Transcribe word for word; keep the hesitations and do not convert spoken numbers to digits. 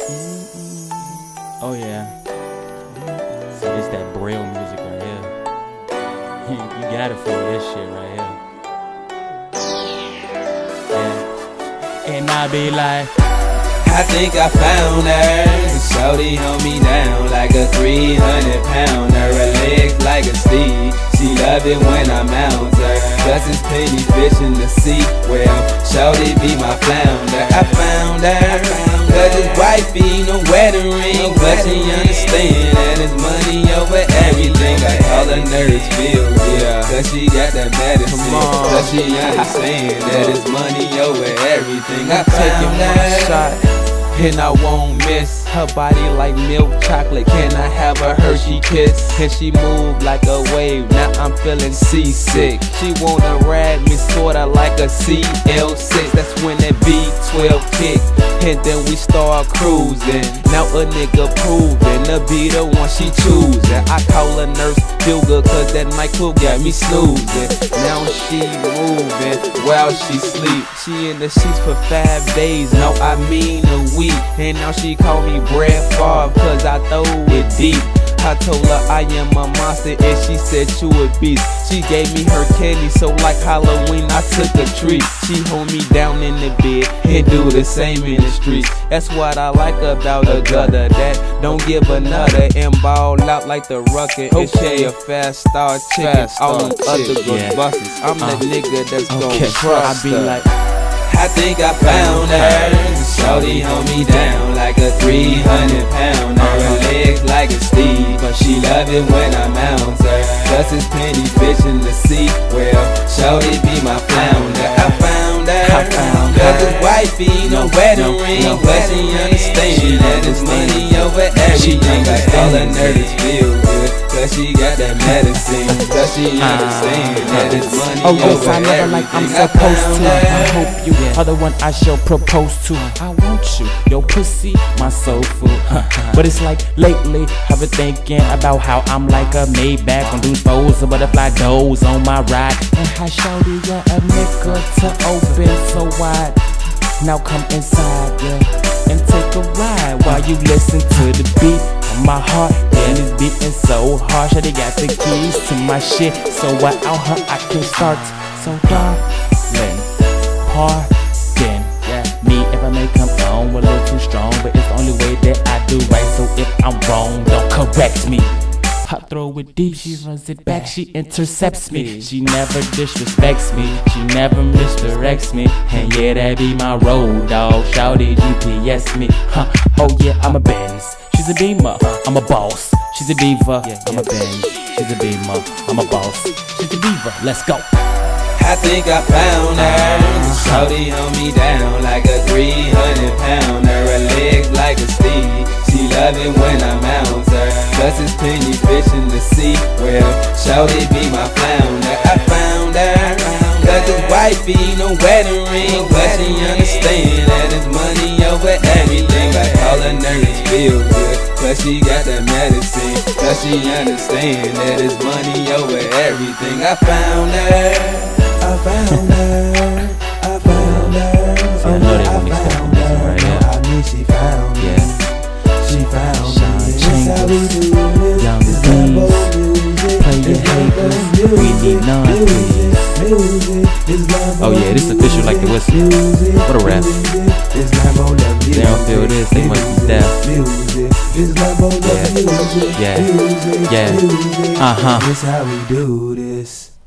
Oh yeah. See, this that Braille music right here. You gotta feel this shit right here. Yeah. And I be like, I think I found her. Shorty hold me down like a three hundred pounder. Her legs like a steed. She love it when I mount her. Cause it's plenty fish in the sea. Well, Shorty be my flounder. I found her. Cause his wifey no wedding ring. But she understand that it's money over everything. I call her Nursefield, yeah. Cause she got that medicine. Cause she understand that it's money over everything. I found her. And I won't miss her body like milk chocolate. Can I have a Hershey kiss? And she move like a wave, now I'm feeling seasick. She wanna ride me sorta like a C L six. That's when that V twelve kick. And then we start cruising. Now a nigga proving to be the one she choosing. I call her Nurse Fieldgood cause that NyQuil got me snoozing. Now she moving while she sleep. She in the sheets for five days, no I mean a week. And now she call me Brad Favre cause I throw it deep. I told her I am a monster and she said you a beast. She gave me her candy so like Halloween I took a treat. She hold me down in the bed and do the same in the streets. That's what I like about a gutter that don't give another and ball out like the Rucker. And she a fast star chicken, all them other good buses. I'm the nigga that's gon' trust her. I be like, I think I found her. Shorty hold me down like a three hundred pounder. Her legs like a steed, but she love it when I mount her. Cause it's plenty fish in the sea. Well, Shorty be my flounder. I found her. Cause his wifey no wedding ring, but she understand that it's money over everything. I call her Nursefield, cause she got that medicine. Cause she understand that it's money oh yes, over I love her like I'm supposed to. I hope you are the one I shall propose to. I want you, your pussy, my soul food. But it's like lately I've been thinking about how I'm like a Maybach on those foes, a butterfly doze on my ride. And how shawty got a nigga to open so wide. Now come inside, yeah, and take a ride while you listen to the beat on my heart. And it's beating so hard, shawty got the keys to my shit, so without her I can start. So darling, pardon me if I may come on a little too strong, but it's the only way that I do right. So if I'm wrong, don't correct me. I throw it deep, she runs it back, she intercepts me. She never disrespects me, she never misdirects me. And yeah, that be my road dog, shawty G P S me. Huh. Oh yeah, I'm a Benz, she's a Beamer, I'm a boss. She's a diva, I'm a Benz, she's a Beamer, I'm a boss. She's a diva, let's go. I think I found her. Shorty hold me down like a three hundred pounder. Her legs like a steed. She love it when I mount her. Cause it's plenty fish in the sea. Well, Shorty be my flounder. I found her. Cause his wifey no wedding ring, but she understand that it's money over everything. I call her Nursefield, cause she got that medicine. Cause she understand that it's money over everything. I found her. I found her, I found her. See, I know they won't expect this one right here. I mean, she found me. Yeah. She found Sean me. This how we do this. Young This Lambo Bees, music. play your haters. We need none, please. Oh yeah, this official like the whistle. What a rap. This Lambo love music. They don't feel this, they must be deaf. Music. This Lambo love music. Yeah, yeah, Music. uh huh. This how we do this.